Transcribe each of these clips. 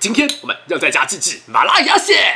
今天我们要在家自制麻辣鸭血。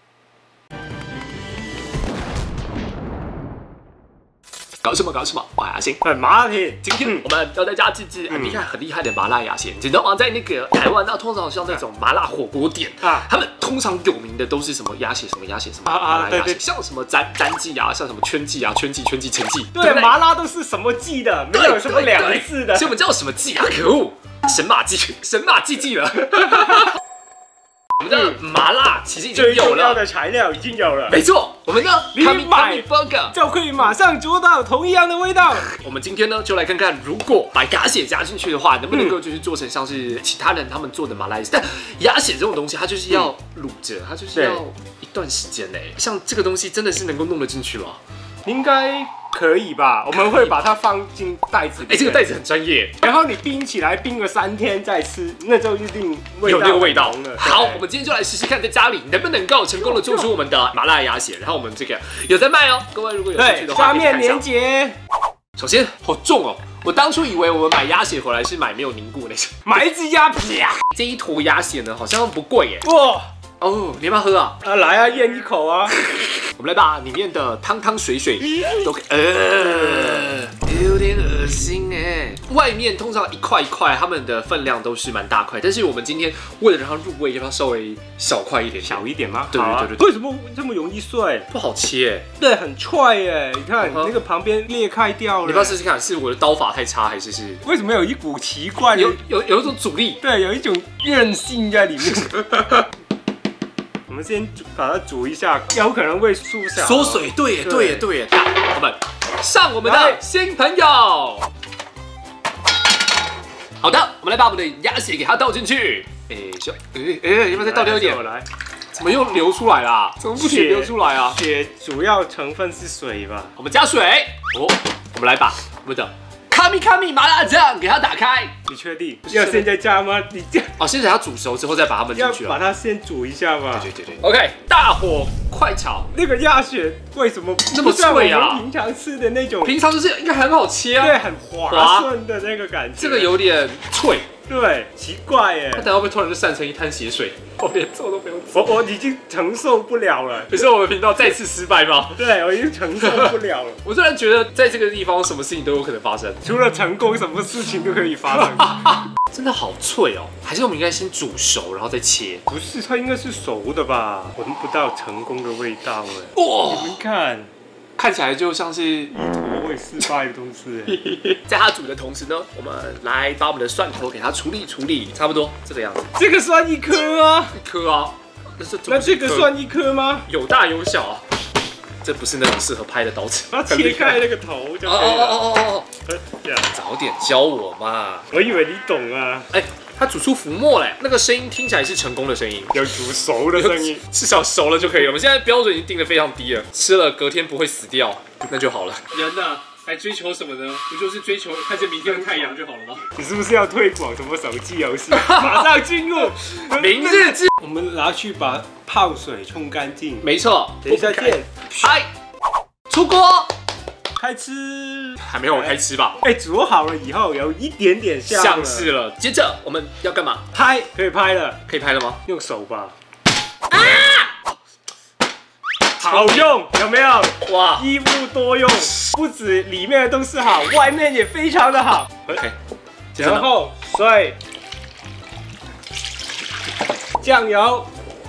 搞什么？麻辣鸭血， 麻辣片。 今天我们要在家自制很厉害的麻辣鸭血。你知道吗？在那个台湾，那通常像那种麻辣火锅店啊，他们通常有名的都是什么鸭血，什么麻辣鸭血，像什么詹记啊，像什么圈记啊，圈记、陈记， 对，麻辣都是什么记的，没有什么两个字的。 所以我们叫什么记啊？可恶，神马记了。我们的麻辣其实已经有了， 最重要的材料已经有了。 没错，我们的你买 burger 就可以马上做到同一样的味道。 我们今天呢，就来看看，如果把鸭血加进去的话，能不能够就是做成像是其他人他们做的麻辣鸭血？但鸭血这种东西，它就是要卤着，它就是要一段时间嘞。像这个东西真的是能够弄得进去吗？ 应该可以吧？我们会把它放进袋子里。 这个袋子很专业。 然后你冰起来，冰个3天再吃，那就一定有那个味道了。 好，我们今天就来试试看，在家里能不能够成功的做出我们的麻辣鸭血。然后我们这个有在卖哦，各位如果有兴趣的话， 下面连结。 首先，好重哦！我当初以为我们买鸭血回来是买没有凝固那种， 买一只鸭皮啊！ 这一坨鸭血呢，好像不贵耶。 哇！ 哦，你要不要喝啊？ 来啊，咽一口啊！ 我们来把里面的汤水都给，有点恶心哎。外面通常一块一块，它们的分量都是蛮大块，但是我们今天为了让它入味，要不要稍微小块一点？ 小一点吗？ 对。 为什么这么容易碎？ 不好切， 对，很脆耶！你看那个旁边裂开掉了。 你不要试试看，是我的刀法太差，还是为什么有一股奇怪的有一种阻力？ 对，有一种韧性在里面。我们先把它煮一下，有可能会缩水。 对。我们上我们的新朋友。好的，我们来把我们的鸭血给它倒进去。要不要再倒掉一点？ 来， 怎么又流出来啦？怎么不血流出来啊？ 血主要成分是水吧？ 我们加水。我们来把我们的卡米麻辣酱给它打开。 你确定要现在加吗？你这先等它煮熟之后再把它焖进去。 要把它先煮一下吧。 对。OK， 大火快炒。 那个鸭血为什么那么脆啊？ 我们平常吃的那种， 平常就是应该很好切啊。 对，很滑顺的那个感觉。 这个有点脆。 对，奇怪耶。 它等下会不会突然就散成一滩血水？我连做都不用做。 我已经承受不了了。 你说我们频道再次失败吗？ 对，我已经承受不了了。 我突然觉得在这个地方什么事情都有可能发生， 除了成功，什么事情都可以发生。 真的好脆哦！还是我们应该先煮熟，然后再切？ 不是，它应该是熟的吧？闻不到成功的味道哎。 哇！ 你们看起来就像是会失败的东西。 在它煮的同时呢，我们来把我们的蒜头给它处理，差不多这个样子。 这个算1颗啊 ？1颗啊？ 那这个算1颗吗？ 有大有小啊。这不是那种适合拍的刀子， 它切开那个头就可以了。 早点教我嘛！ 我以为你懂啊。 它煮出浮沫嘞，那个声音听起来是成功的声音， 有煮熟的声音， 至少熟了就可以了。我们现在标准已经定得非常低了，吃了隔天不会死掉，那就好了。人呢，还追求什么呢？不就是追求看见明天的太阳就好了吗？ 你是不是要推广什么手机游戏？马上进入明日之， 我们拿去把泡水冲干净。 没错， 等一下见。 嗨，出锅。 开吃， 还没有开吃吧？ 煮好了以后有一点点像是了。接着我们要干嘛？ 拍，可以拍了， 可以拍了吗？ 用手吧。好用，有没有？哇，一物多用，不止里面的都是好，外面也非常的好。 OK， 然后水、酱油、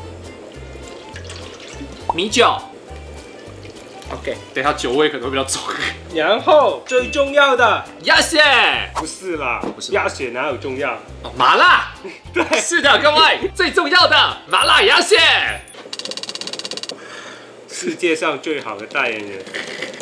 米酒。OK， 对它酒味可能会比较重。 然后最重要的鸭血， 不是啦，鸭血哪有重要？ 麻辣， 对， 是的，各位，最重要的麻辣鸭血， 世界上最好的代言人。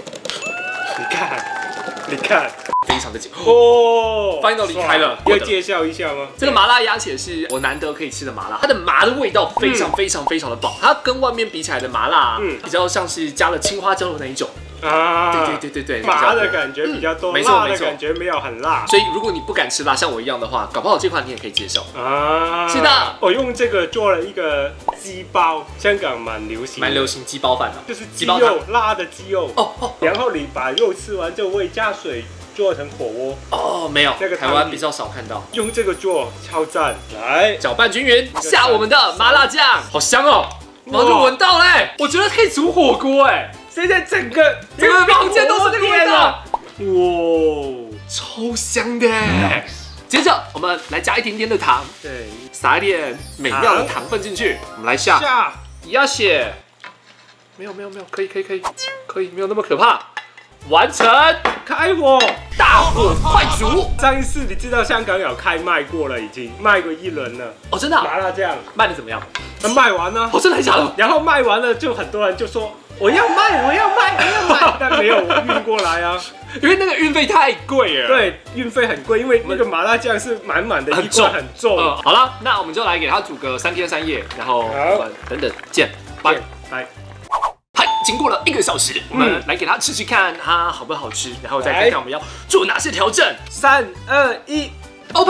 你看， 非常的紧哦 ，Finally 开了， 要介绍一下吗？ 这个麻辣鸭血是我难得可以吃的麻辣，它的麻的味道非常的棒，它跟外面比起来的麻辣，比较像是加了青花椒的那一种。 啊， 对， 麻的感觉比较多，辣的感觉没有很辣， 所以如果你不敢吃辣，像我一样的话，搞不好这款你也可以接受啊。 是的， 我用这个做了一个鸡包，香港蛮流行鸡包饭的， 就是鸡肉辣的鸡肉然后你把肉吃完就会加水做成火锅。 哦，没有， 那个台湾比较少看到。 用这个做超赞，来搅拌均匀，下我们的麻辣酱，好香哦，马上就闻到嘞，我觉得可以煮火锅哎， 现在整个房间都是这个味道， 哇， 超香的。接着我们来加一点点的糖， 对， 撒一点美妙的糖分进去，我们来下鸭血，没有，可以，没有那么可怕，完成， 开火， 大火快煮。 上一次你知道香港有开卖过了，已经卖过一轮了。 哦，真的、啊？ 麻辣酱卖的怎么样？ 那卖完了。 哦，真的假的？ 然后卖完了，就很多人就说我要卖，但没有运过来啊， 因为那个运费太贵了。 对，运费很贵，因为那个麻辣酱是满满的一罐，很重。 好了，那我们就来给它煮个3天3夜，然后我们等等见，拜。嗨，经过了1个小时，我们来给它吃吃看它好不好吃，然后再看看我们要做哪些调整。 3、2、1 ，Open！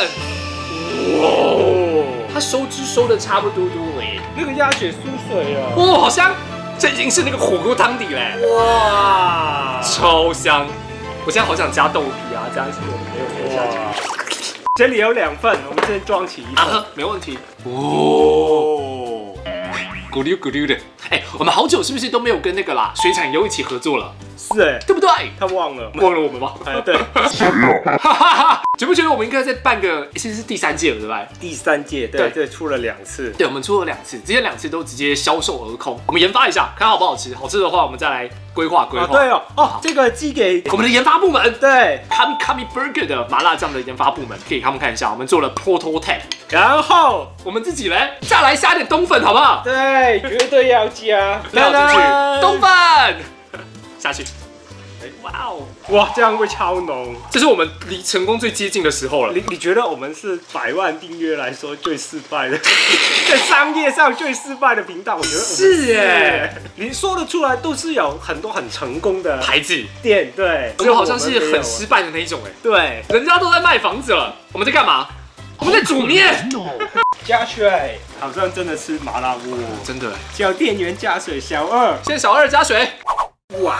哇，它收汁收的差不多哎， 那个鸭血酥水啊， 哇，好香！这已经是那个火锅汤底嘞，哇，超香！我现在好想加豆皮啊，加什么没有下去。 这里有2份，我们先装起一份， 没问题。哦，咕溜咕溜的。哎，我们好久是不是都没有跟那个啦水产优一起合作了？ 是哎， 对不对？ 他忘了我们吗？ 哎，对。 觉不觉得我们应该再办个，现在是第3届了，对不对？ 第3届，对，出了2次。 对，我们出了2次，这些2次都直接销售而空。我们研发一下，看好不好吃。好吃的话，我们再来规划。 对哦，这个寄给我们的研发部门。 对 ，Kami Burger 的麻辣酱的研发部门，可以给他们看一下。我们做了 prototype， 然后我们自己嘞再来下点冬粉，好不好？ 对，绝对要加。 倒进去，冬粉下去。哇哦， 哇，这样会超浓。 这是我们离成功最接近的时候了。 你觉得我们是100万订阅来说最失败的，在商业上最失败的频道？我觉得是耶。 你说得出来，都是有很多很成功的牌子店，对。 我们好像是很失败的那一种哎。 对， 人家都在卖房子了，我们在干嘛？我们在煮面。 加水，好像真的吃麻辣锅， 真的。 叫店员加水，小2， 现在小2加水。 哇，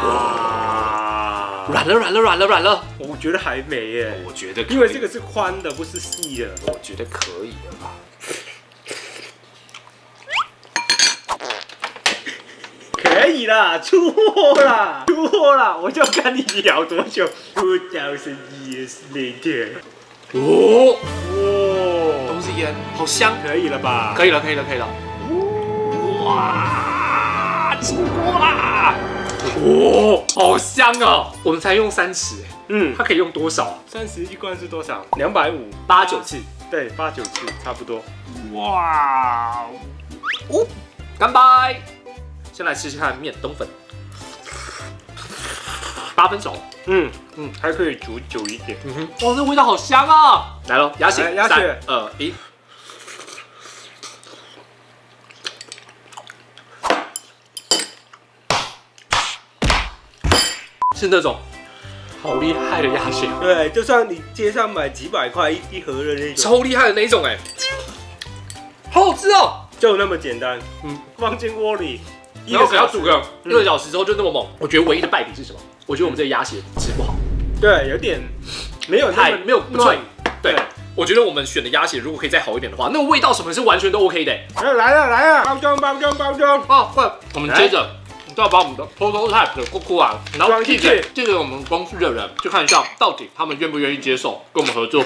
软了。 我觉得还没耶， 我觉得可以， 因为这个是宽的，不是细的， 我觉得可以了吧。 可以啦，出货啦，我就跟你聊多久？2000 years later。 哦，都是烟，好香， 可以了吧？ 可以了。哇，出锅啦！哦，好香哦！我们才用3匙，它可以用多少 ？30一罐是多少？250，8、 9次， 对，8、9次差不多。 哇！哦，干杯！先来试试看面冬粉，8分熟， 还可以煮久一点。 哇，这味道好香啊！来喽，鸭血 ，3、 2、1。是那种好厉害的鸭血， 对，就像你街上买几百块一盒的那种， 超厉害的那一种哎，好好吃哦， 就那么简单，放进锅里， 然后只要煮个1个小时之后就那么猛。我觉得唯一的败笔是什么？我觉得我们这个鸭血吃不好， 对，有点没有不脆，对。我觉得我们选的鸭血如果可以再好一点的话，那个味道什么是完全都 OK 的。 来了，包装哦，快，我们接着。都要把我们的 prototype 的锅啊，然后寄给我们公司的人，去看一下到底他们愿不愿意接受跟我们合作。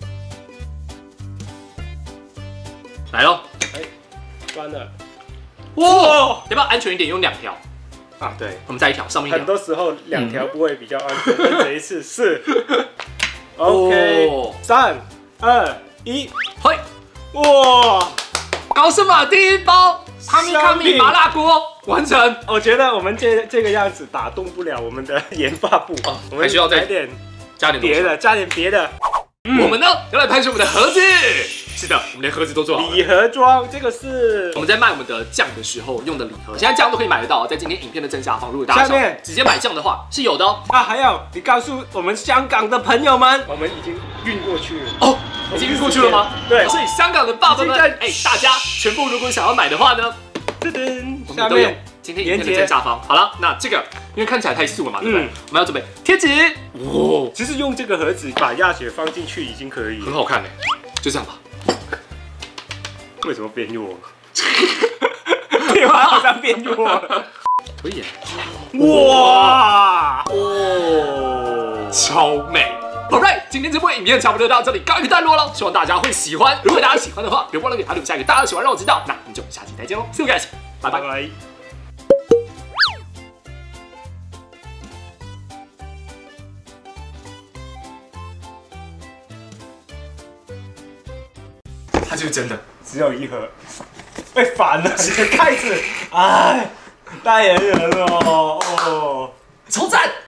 来咯， 关了。 哇，要不要安全一点，用2条？ 啊，对， 我们再1条，上面1条。 很多时候2条不会比较安全，但这一次是。OK， 3、2、1， 嘿， 哇， 搞什么？第1包。康米麻辣锅完成， 我觉得我们这个样子打动不了我们的研发部，我们还需要再加点别的，加点别的。 我们呢要来拍摄我们的盒子，是的，我们连盒子都做好了。 礼盒装，这个是我们在卖我们的酱的时候用的礼盒，现在酱都可以买得到，在今天影片的正下方。如果大家想直接买酱的话，是有的哦。 还有你告诉我们香港的朋友们，我们已经运过去了哦。 已经运过去了吗？ 对， 所以香港的爸爸们，大家全部如果想要买的话呢， 下面今天影片的正下方。好了，那这个因为看起来太素了嘛，对不对？我们要准备贴纸。 哇，其实用这个盒子把鸭血放进去已经可以了， 很好看哎，就这样吧。 为什么变弱？电话好像变弱了。 可以。 哇哦，超美。Alright， 今天这部影片差不多到这里告一个段落了，希望大家会喜欢。如果大家喜欢的话，别忘了给他留下一个大的喜欢，让我知道。那我们就下期再见喽，See you guys， 拜拜。它就是真的， 只有一盒，被烦了，你的盖子，哎，太炎人了哦， 超赞。